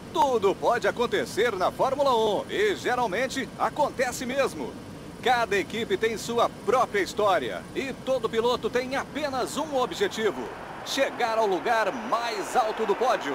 Tudo pode acontecer na Fórmula 1 e geralmente acontece mesmo. Cada equipe tem sua própria história e todo piloto tem apenas um objetivo: chegar ao lugar mais alto do pódio.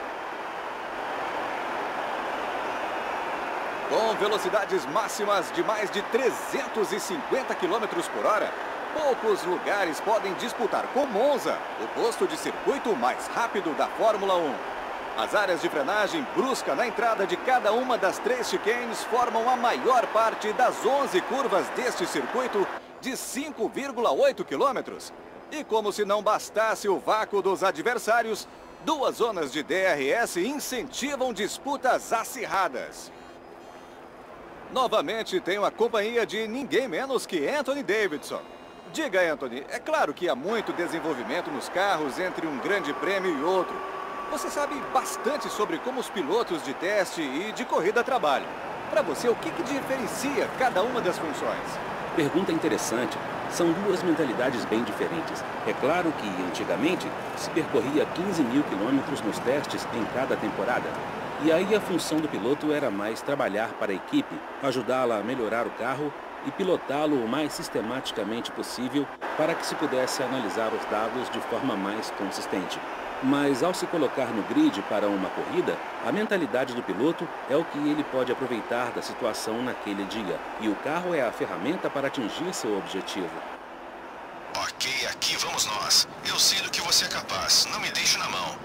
Com velocidades máximas de mais de 350 km por hora, poucos lugares podem disputar com Monza o posto de circuito mais rápido da Fórmula 1. As áreas de frenagem brusca na entrada de cada uma das 3 chicanes formam a maior parte das 11 curvas deste circuito de 5,8 quilômetros. E como se não bastasse o vácuo dos adversários, 2 zonas de DRS incentivam disputas acirradas. Novamente tenho a companhia de ninguém menos que Anthony Davidson. Diga, Anthony, é claro que há muito desenvolvimento nos carros entre um grande prêmio e outro. Você sabe bastante sobre como os pilotos de teste e de corrida trabalham. Para você, o que diferencia cada uma das funções? Pergunta interessante. São 2 mentalidades bem diferentes. É claro que, antigamente, se percorria 15 mil quilômetros nos testes em cada temporada. E aí a função do piloto era mais trabalhar para a equipe, ajudá-la a melhorar o carro e pilotá-lo o mais sistematicamente possível para que se pudesse analisar os dados de forma mais consistente. Mas ao se colocar no grid para uma corrida, a mentalidade do piloto é o que ele pode aproveitar da situação naquele dia. E o carro é a ferramenta para atingir seu objetivo. Ok, aqui vamos nós. Eu sei do que você é capaz. Não me deixe na mão.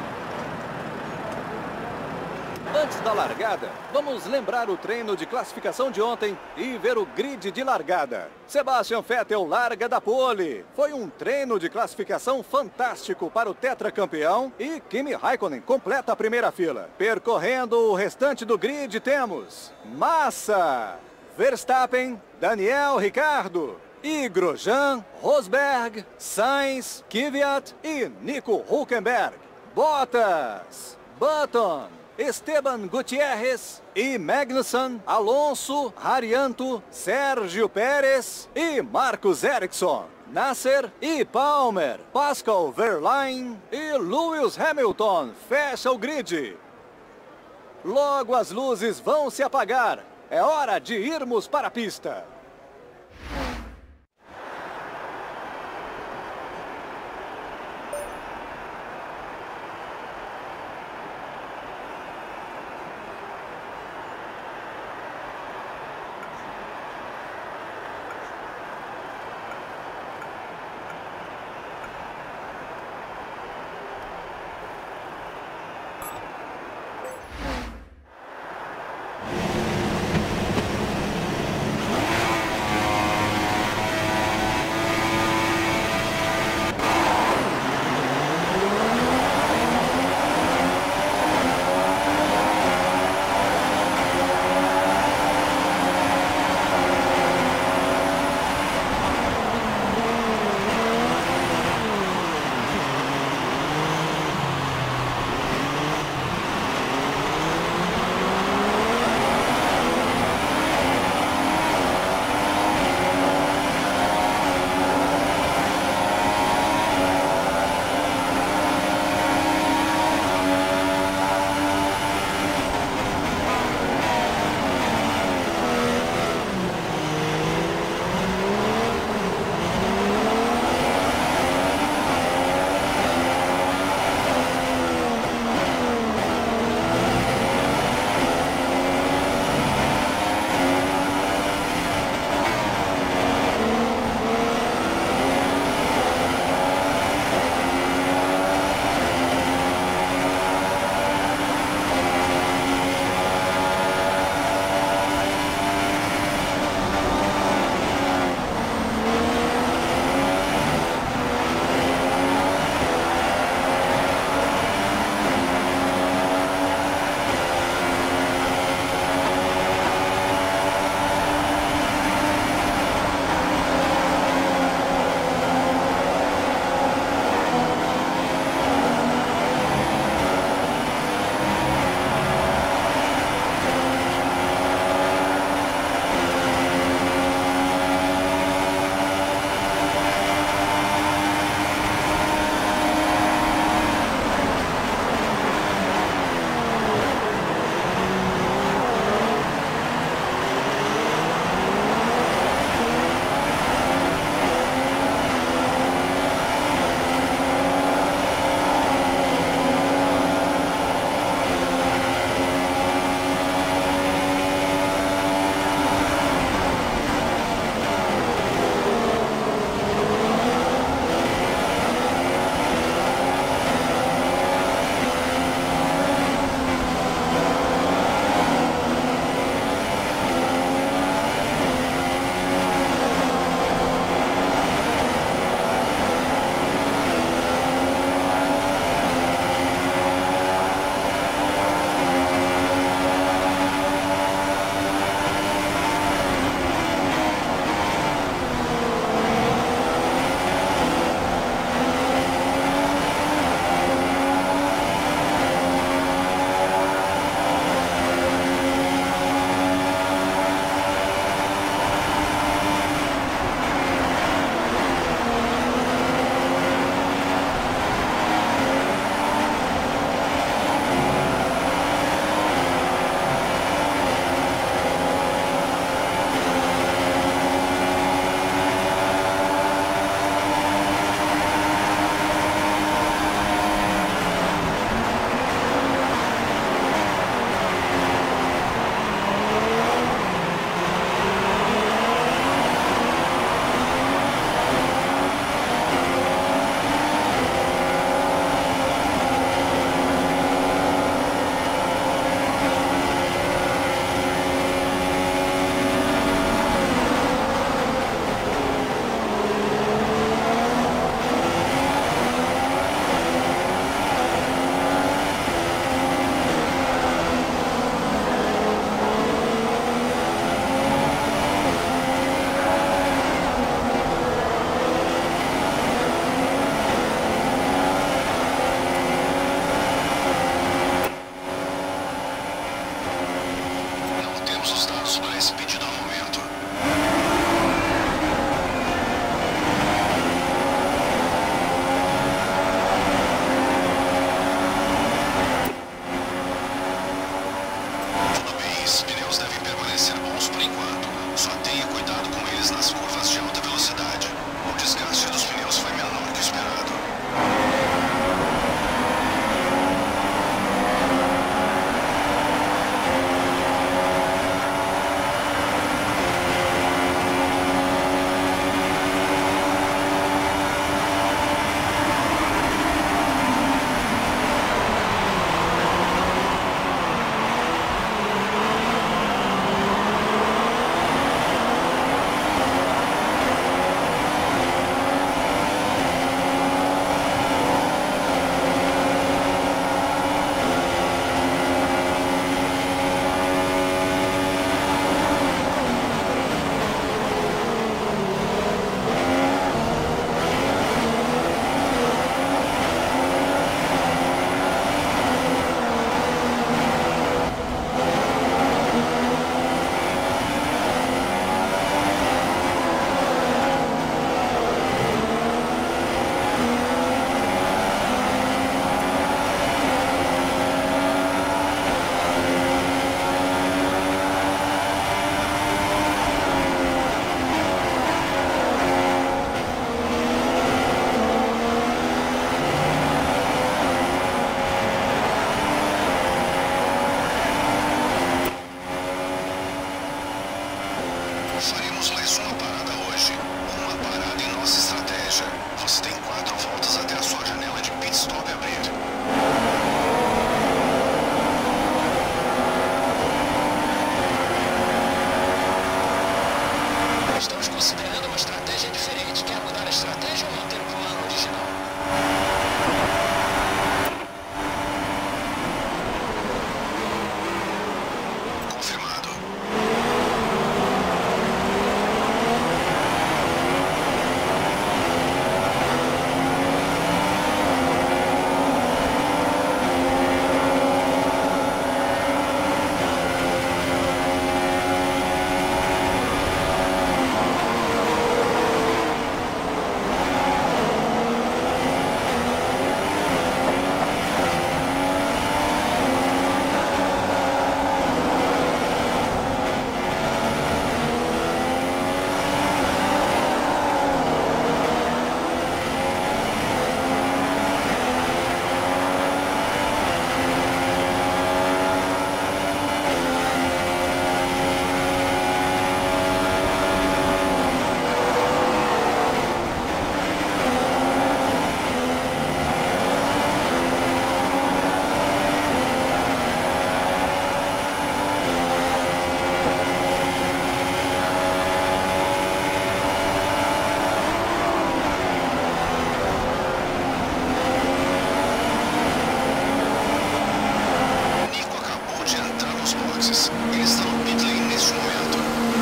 Antes da largada, vamos lembrar o treino de classificação de ontem e ver o grid de largada. Sebastian Vettel larga da pole. Foi um treino de classificação fantástico para o tetracampeão e Kimi Raikkonen completa a primeira fila. Percorrendo o restante do grid temos Massa, Verstappen, Daniel Ricciardo e Grosjean, Rosberg, Sainz, Kvyat e Nico Hülkenberg. Bottas, Button, Esteban Gutierrez e Magnussen, Alonso, Arianto, Sérgio Pérez e Marcos Ericsson, Nasser e Palmer, Pascal Wehrlein e Lewis Hamilton fecha o grid. Logo as luzes vão se apagar. É hora de irmos para a pista. considerando uma estratégia diferente. Quer mudar a estratégia ou manter o plano original? Confirmado. Ele está no pit lane neste momento.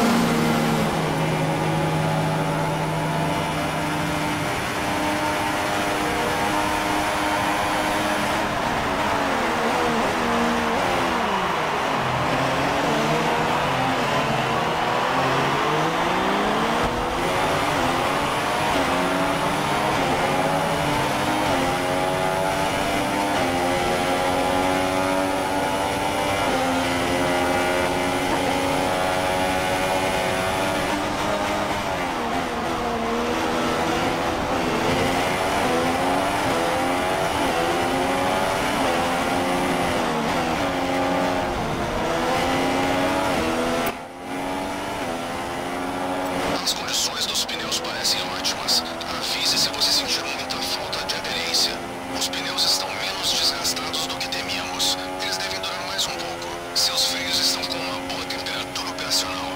As condições dos pneus parecem ótimas. Avise se você sentir muita falta de aderência. Os pneus estão menos desgastados do que temíamos. Eles devem durar mais um pouco. Seus freios estão com uma boa temperatura operacional.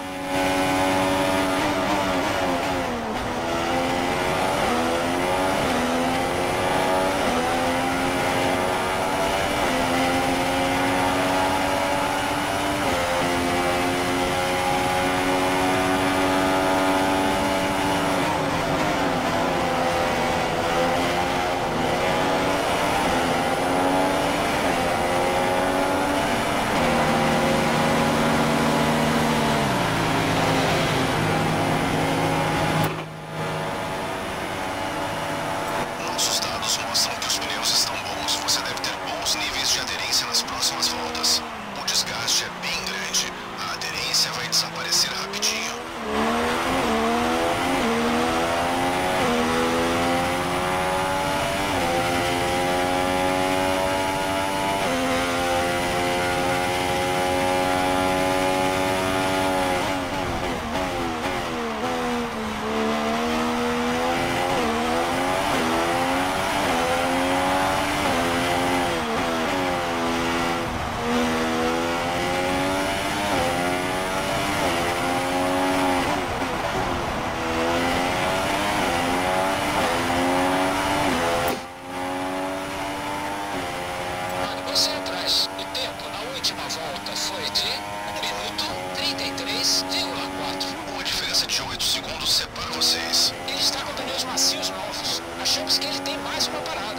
Nossos dados mostram que os pneus estão bons. Você deve ter bons níveis de aderência nas próximas voltas. O desgaste é bem grande. A aderência vai desaparecer rapidinho. Você atrás. O tempo na última volta foi de 1 minuto 33,4. Uma diferença de 8 segundos separa vocês. Ele está com pneus macios novos. Achamos que ele tem mais uma parada.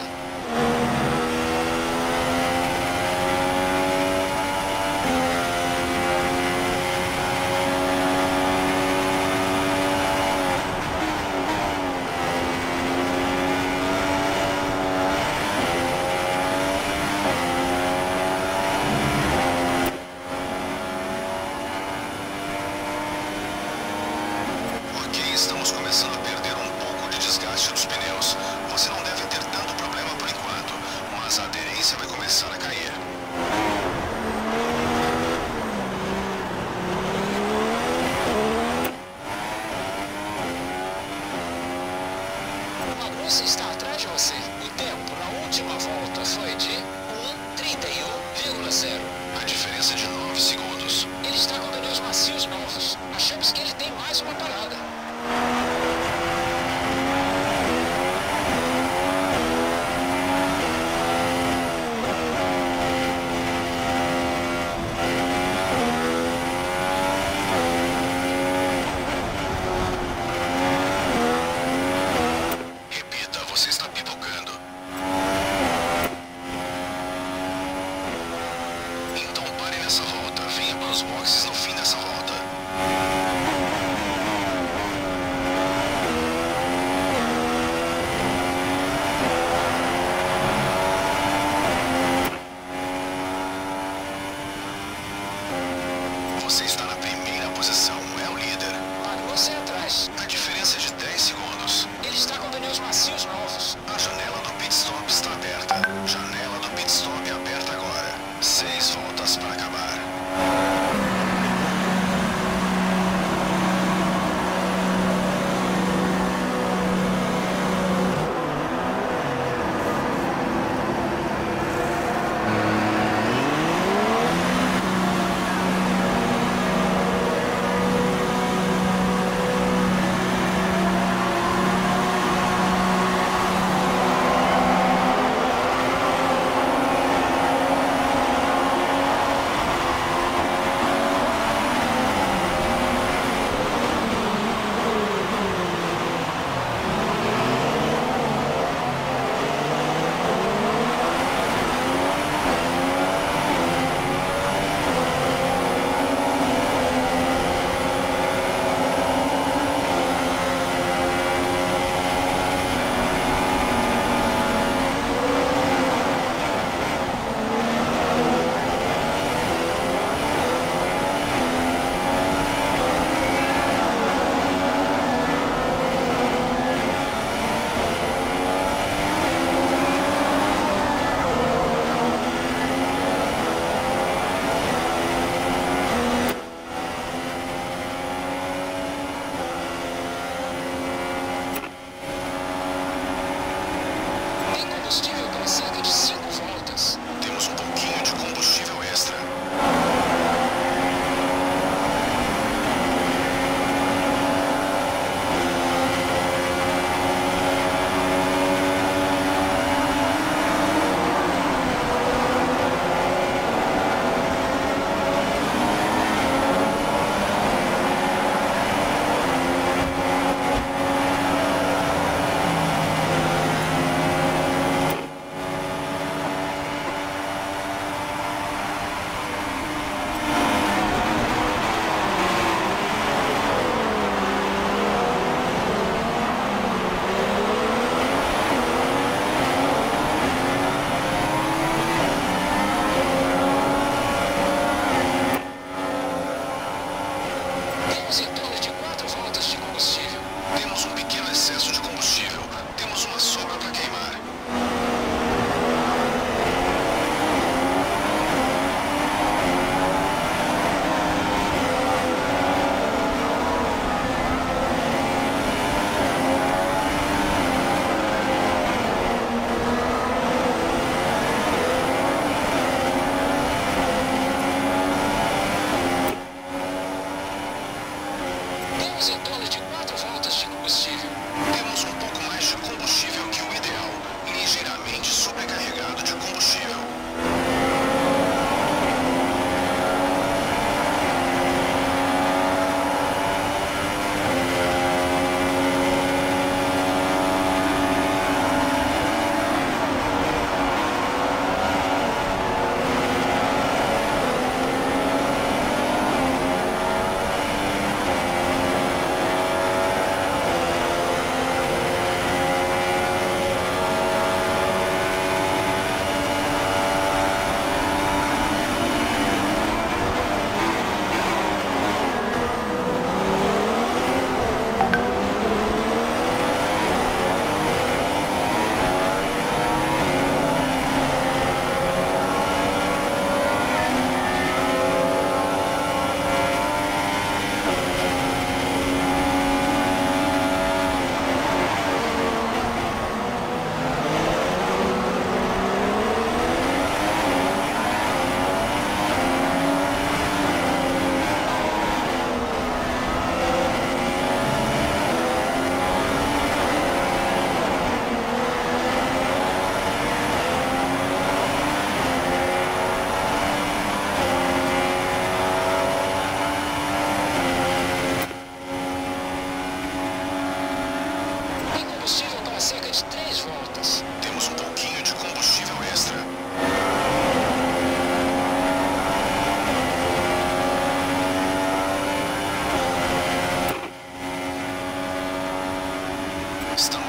Estamos começando a perder um pouco de desgaste dos pneus. Você não deve ter tanto problema por enquanto, mas a aderência vai começar a cair. O Magnussen está atrás de você. O tempo na última volta foi de 1:31,0. A diferença é de 9 segundos. Ele está com pneus macios novos. Achamos que ele tem mais uma parada. essa volta. Venha para os boxes no fim dessa volta. Você está na primeira posição, é o líder. Largou você atrás. A diferença é de 10 segundos. Ele está com pneus macios novos. A janela do pit stop está aberta. Janela do pit stop aberta agora. 6 voltas para acabar.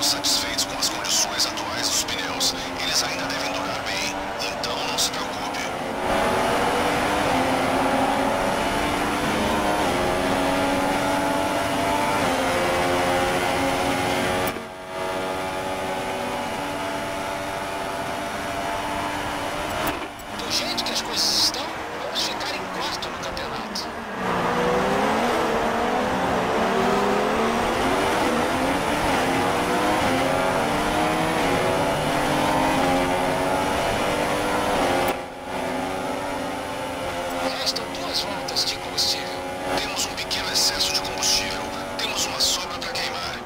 satisfeitos com as condições atuais dos pneus. Eles ainda devem durar bem, então não se preocupe. Do jeito que as coisas estão, vamos ficar em quarto no campeonato. Restam 2 voltas de combustível. Temos um pequeno excesso de combustível. Temos uma sobra para queimar.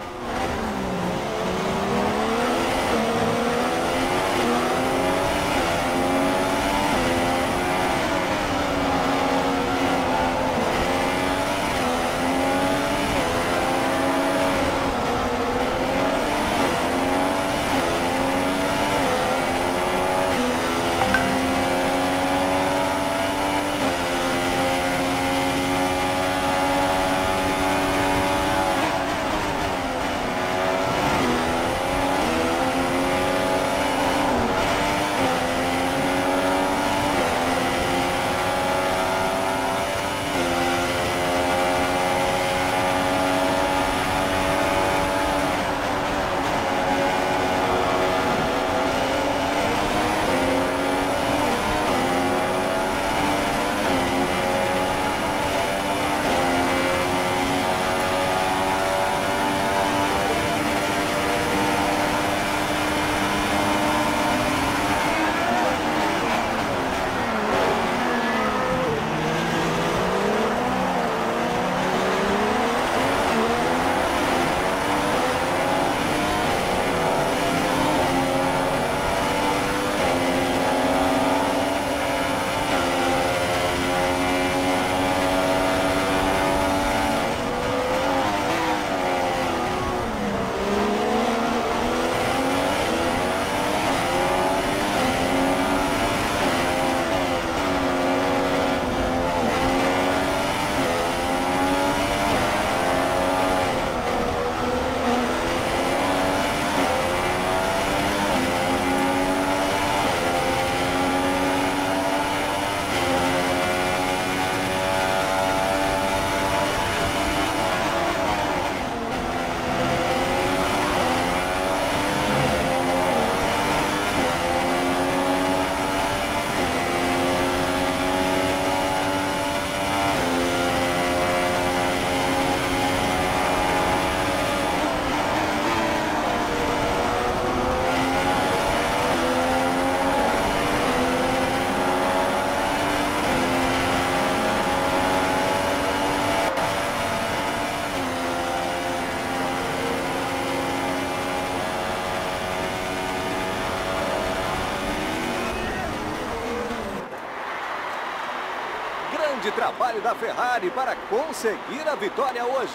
Grande trabalho da Ferrari para conseguir a vitória hoje.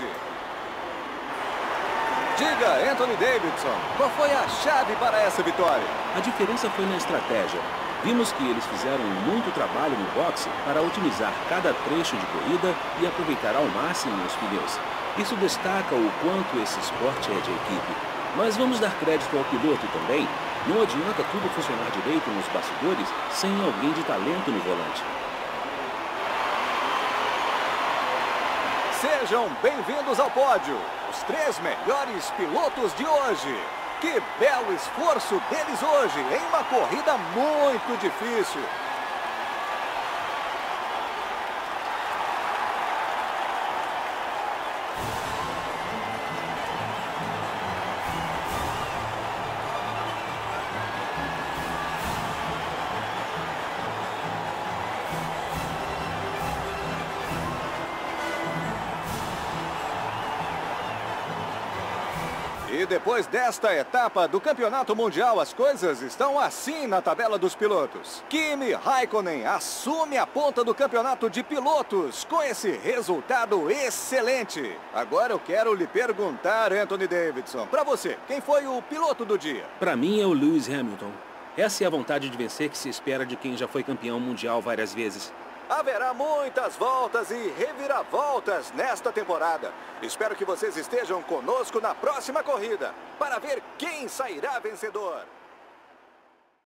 Diga, Anthony Davidson, qual foi a chave para essa vitória? A diferença foi na estratégia. Vimos que eles fizeram muito trabalho no boxe para otimizar cada trecho de corrida e aproveitar ao máximo os pneus. Isso destaca o quanto esse esporte é de equipe. Mas vamos dar crédito ao piloto também. Não adianta tudo funcionar direito nos bastidores sem alguém de talento no volante. Sejam bem-vindos ao pódio, os 3 melhores pilotos de hoje. Que belo esforço deles hoje, em uma corrida muito difícil. E depois desta etapa do Campeonato Mundial, as coisas estão assim na tabela dos pilotos. Kimi Raikkonen assume a ponta do campeonato de pilotos com esse resultado excelente. Agora eu quero lhe perguntar, Anthony Davidson, para você, quem foi o piloto do dia? Para mim é o Lewis Hamilton. Essa é a vontade de vencer que se espera de quem já foi campeão mundial várias vezes. Haverá muitas voltas e reviravoltas nesta temporada. Espero que vocês estejam conosco na próxima corrida para ver quem sairá vencedor.